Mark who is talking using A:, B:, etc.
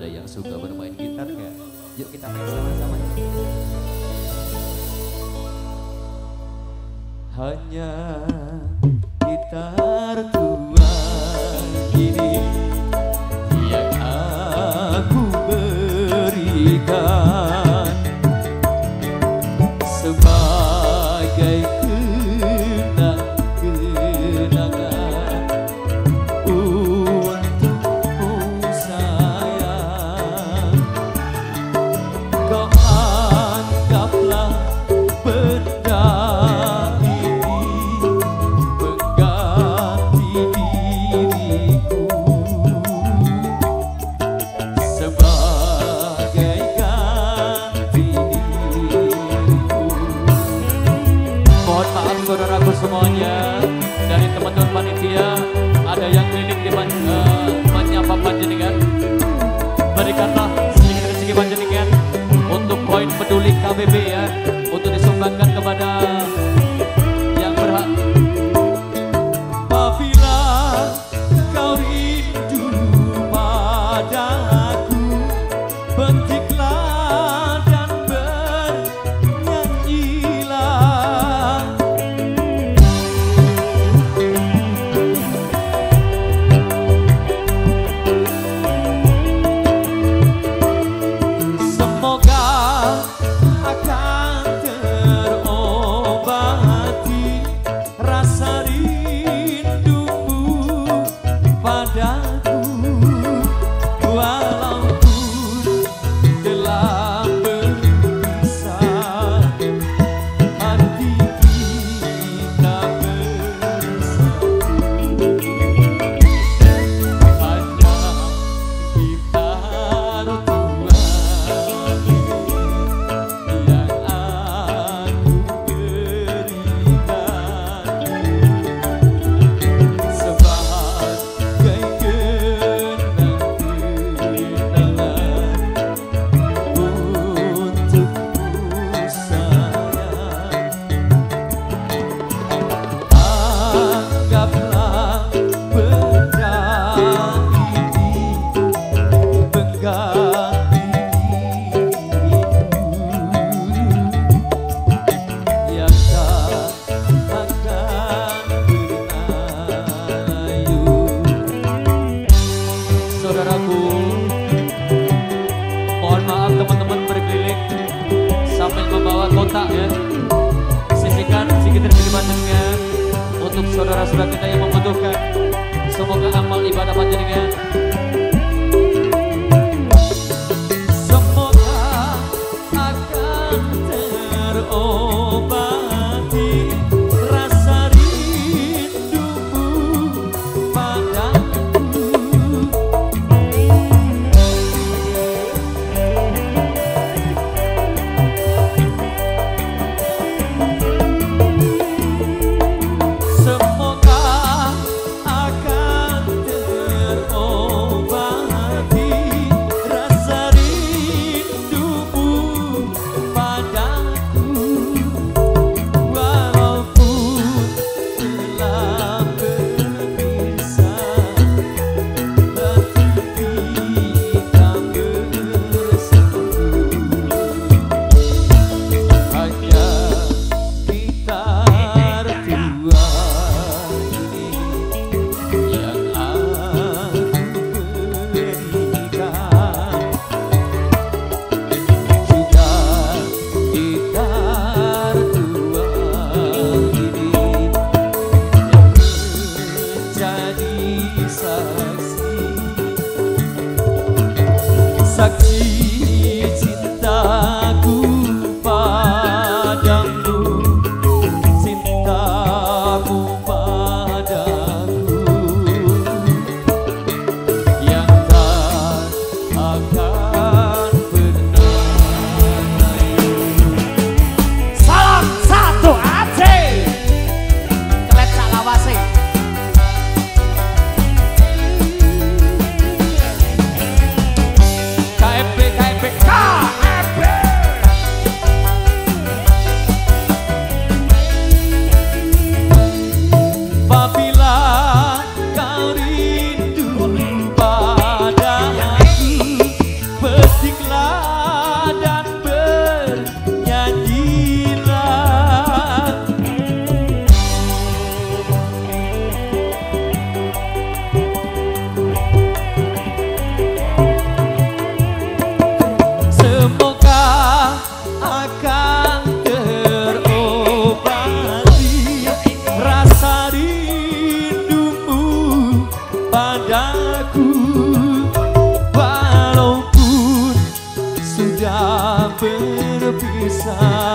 A: ada yang suka bermain gitar nggak? Yuk kita main sama-sama. Hanya gitar tua ini yang aku berikan sebagai kenang-kenangan untukmu sayang. Kau anggaplah benda ini mengganti diriku sebagai ganti diriku. Mohon maaf saudaraku semuanya, dari teman-teman panitia ada yang keliling di menyapa panjenengan. Berikanlah sedikit rezeki panjenengan untuk koin peduli KBB ya, untuk disumbangkan kepada yang berhak. Apabila kau rindu padaku, petiklah dan bernyanyilah. Semoga akan terobati rasa rindumu padaku, walaupun telah berpisah, hati kita bersatu. Hanya gitar tua yang aku berikan sebagai kenang-kenangan untukmu sayang. Anggaplah benda ini mengganti diriku yang tak akan bernayun. Saudaraku, mohon maaf teman-teman berkeliling sambil membawa kotak ya. Sisihkan sedikit rezeki panjenengan untuk saudara-saudara kita yang membutuhkan. Semoga amal ibadah panjenengan semoga akan terobati rasa rindumu padaku. Semoga akan terobati bisa